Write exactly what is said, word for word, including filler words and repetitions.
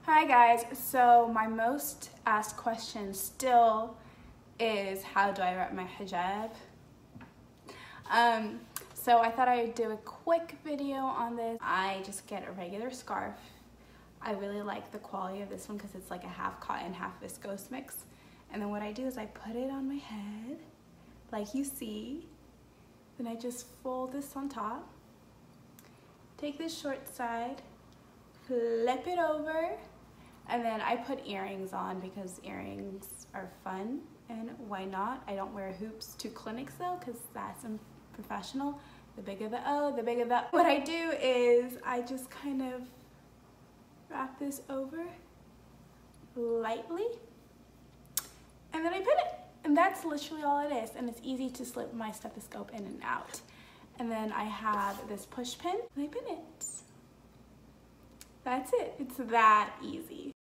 Hi guys, so my most asked question still is how do I wrap my hijab? Um, so I thought I would do a quick video on this. I just get a regular scarf. I really like the quality of this one because it's like a half cotton, half viscose mix. And then what I do is I put it on my head, like you see. Then I just fold this on top. Take this short side, flip it over, and then I put earrings on because earrings are fun, and why not? I don't wear hoops to clinics though because that's unprofessional. The bigger the O, the bigger the... What I do is I just kind of wrap this over lightly, and then I pin it. And that's literally all it is, and it's easy to slip my stethoscope in and out. And then I have this push pin, and I pin it. That's it. It's that easy.